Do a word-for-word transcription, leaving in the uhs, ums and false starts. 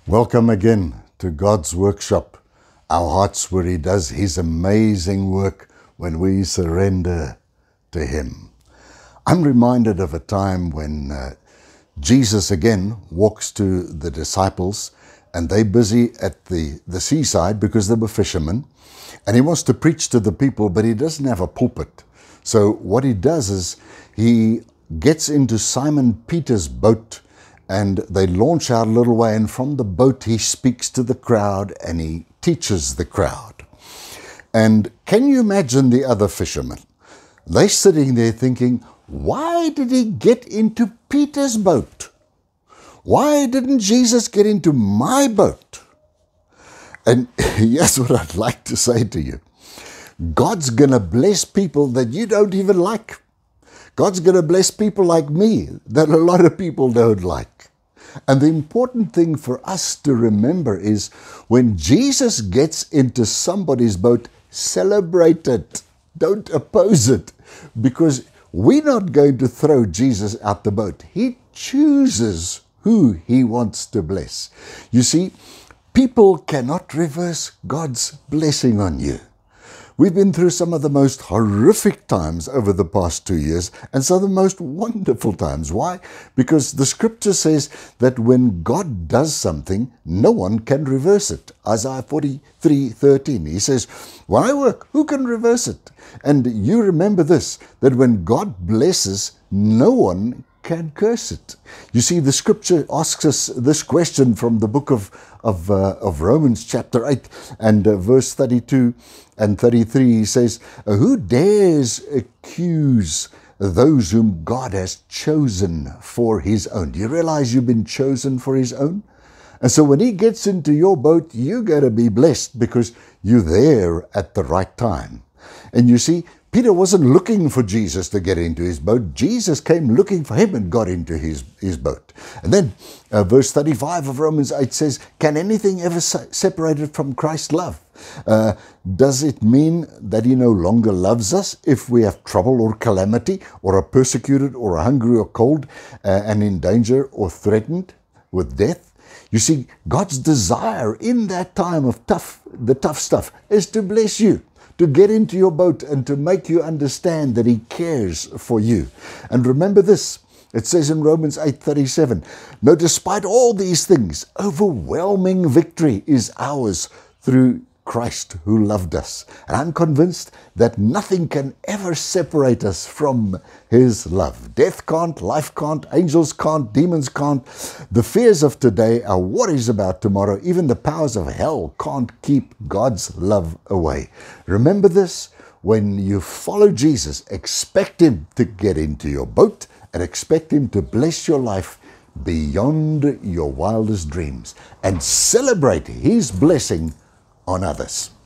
Welcome again to God's workshop, our hearts where He does His amazing work when we surrender to Him. I'm reminded of a time when uh, Jesus again walks to the disciples and they're busy at the, the seaside because they were fishermen, and He wants to preach to the people, but He doesn't have a pulpit. So what He does is He gets into Simon Peter's boat and they launch out a little way, and from the boat He speaks to the crowd and He teaches the crowd. And can you imagine the other fishermen? They're sitting there thinking, why did He get into Peter's boat? Why didn't Jesus get into my boat? And here's what I'd like to say to you. God's going to bless people that you don't even like. God's going to bless people like me that a lot of people don't like. And the important thing for us to remember is when Jesus gets into somebody's boat, celebrate it. Don't oppose it, because we're not going to throw Jesus out the boat. He chooses who He wants to bless. You see, people cannot reverse God's blessing on you. We've been through some of the most horrific times over the past two years and some of the most wonderful times. Why? Because the scripture says that when God does something, no one can reverse it. Isaiah forty-three thirteen, He says, when I work, who can reverse it? And you remember this, that when God blesses, no one can curse it. You see, the scripture asks us this question from the book of, of, uh, of Romans chapter eight and uh, verse thirty-two and thirty-three. He says, who dares accuse those whom God has chosen for His own? Do you realize you've been chosen for His own? And so when He gets into your boat, you're going to be blessed because you're there at the right time. And you see, Peter wasn't looking for Jesus to get into his boat. Jesus came looking for him and got into his, his boat. And then uh, verse thirty-five of Romans eight says, can anything ever se- separate it from Christ's love? Uh, does it mean that He no longer loves us if we have trouble or calamity, or are persecuted, or are hungry or cold, uh, and in danger or threatened with death? You see, God's desire in that time of tough, the tough stuff, is to bless you, to get into your boat and to make you understand that He cares for you. And remember this, it says in Romans eight thirty-seven, no, despite all these things, overwhelming victory is ours through Christ who loved us. And I'm convinced that nothing can ever separate us from His love. Death can't, life can't, angels can't, demons can't. The fears of today, our worries about tomorrow, even the powers of hell can't keep God's love away. Remember this, when you follow Jesus, expect Him to get into your boat and expect Him to bless your life beyond your wildest dreams, and celebrate His blessing on others.